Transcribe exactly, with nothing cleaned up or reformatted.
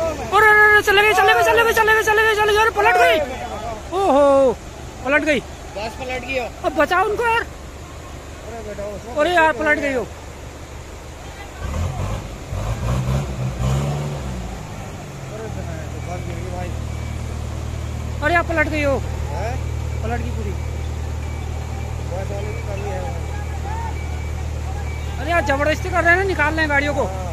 और चले गए चले गए चले गए चले गए चले गए चले गए पलट गई। ओहो पलट गई, बस पलट गई। अब बचाओ उनको यार। अरे यार पलट गई हो। अरे आप पलट गई हो, पलट गई पूरी। अरे यार जबरदस्ती कर रहे हैं ना, निकाल रहे हैं गाड़ियों को।